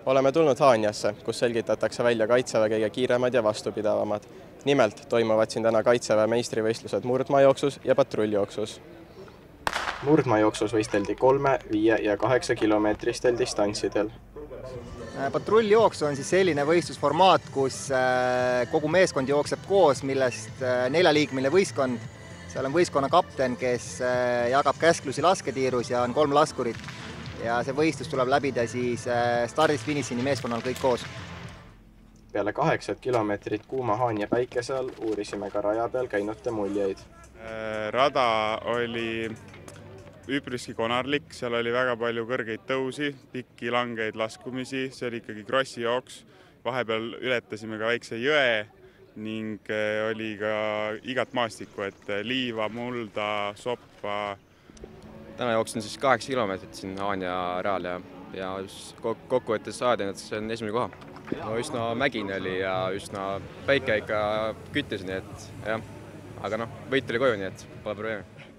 Oleme tulnud Haanjasse, kus selgitatakse välja Kaitseväe kõige kiiremad ja vastupidavamad. Nimelt toimuvad siin täna Kaitseväe meistrivõistlused murdmaajooksus ja patrullijooksus. Murdmaajooksus võisteldi 3, 5 ja 8 kilomeetristel distantsidel. Patruljooks on siis selline võistlusformaat, kus kogu meeskond jookseb koos, millest 4-liikmeline võistkond. Seal on võistkonna kapten, kes jagab käsklusi lasketiirus ja on 3 laskurit. Ja see võistlus tuleb läbida siis stardist finišini meeskonnal kõik koos. Peale 8 kilomeetrit kuuma Haanja päikese all uurisime ka raja peal käinute muljeid. Rada oli üpriski konarlik, seal oli väga palju kõrgeid tõusi, pikki langeid laskumisi, see oli ikkagi krossi jooks. Vahepeal ületasime ka väikse jõe ning oli ka igat maastikku, et liiva, mulda, soppa. Täna jooksin siis 8 kilomeetrit siin Haanja real ja kokkuvõttes saadin, et see on esimene koha. No, üsna mägine oli ja üsna päike ikka küttis, nii et jah. Aga võit oli koju, nii et pole probleemi.